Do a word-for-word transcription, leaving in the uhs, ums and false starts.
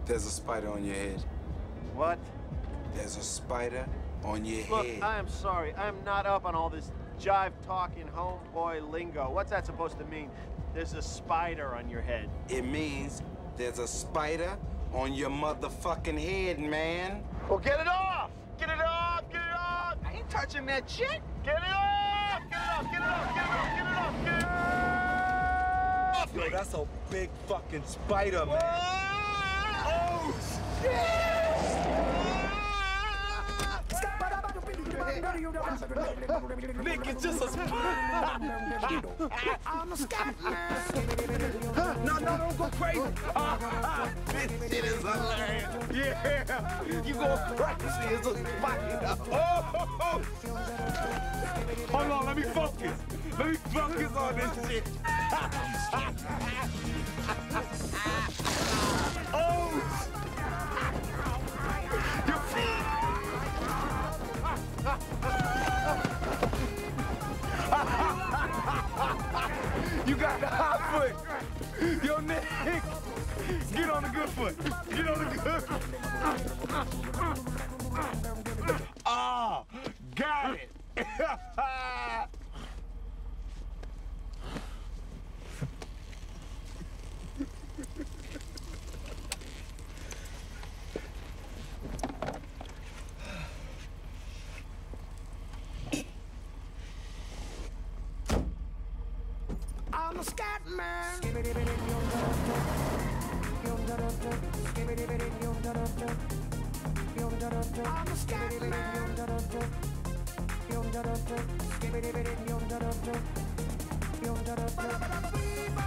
There's a spider on your head. What? There's a spider on your Look, head. I am sorry. I'm not up on all this jive-talking homeboy lingo. What's that supposed to mean? There's a spider on your head. It means there's a spider on your motherfucking head, man. Well, get it off! Get it off! Get it off! I ain't touching that shit. Get it off! Get it off! Get it off! Get it off! Get it off! Get it off! Yo, that's a big fucking spider, man. Oh, shit! Nick, it's just a spider. I'm a scat man. No, no, don't go crazy. This shit is hilarious. Yeah, you go crazy. It's a spider. Oh, hold on, let me focus. Let me focus on this shit. Oh! Your feet! You got the hot foot! Yo, Nick! Get on the good foot! Get on the good foot! Ah! Got it! I'm a scat man. I'm a scat man.